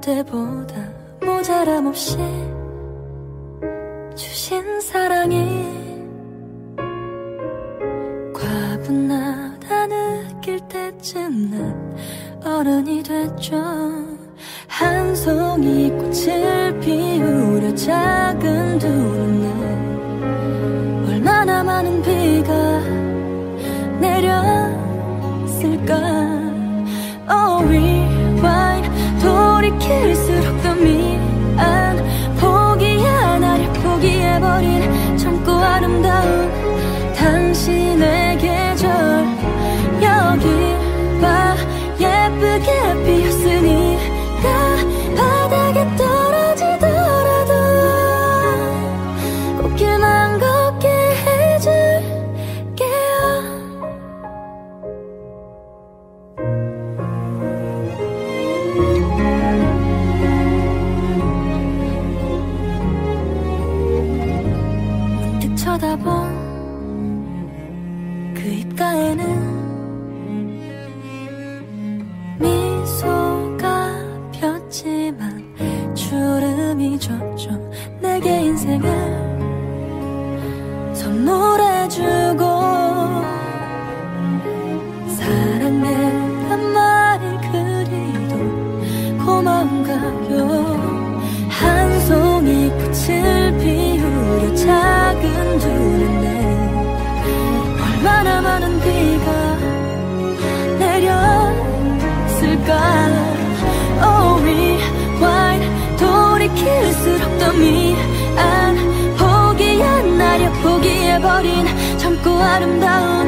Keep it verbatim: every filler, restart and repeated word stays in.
때보다 모자람 없이 주신 사랑이 과분하다 느낄 때쯤 난 어른이 됐죠. 한 송이 꽃을 피우려 작은 두 눈에 얼마나 많은 비가 내렸을까. Oh, rewind. 돌이킬수록 더 미안. 포기야 나를 포기해버린 젊고 아름다운 당신의 계절. 여기 봐 예쁘게 피었으니까 바닥에 떨어지더라도 꽃길만 걷게 해줄게요. 문득 쳐다본 그 입가에는 미소가 폈지만 주름이 졌죠. 내게 인생을 선물해주고 사랑해란 말을 그리도 고마운가요. 한 송이 꽃을 피우려 작은 두 눈에 얼마나 많은 비가 내렸을까. Oh, rewind. 돌이킬수록 더 미안. 포기한 나를 포기해버린 젊고 아름다운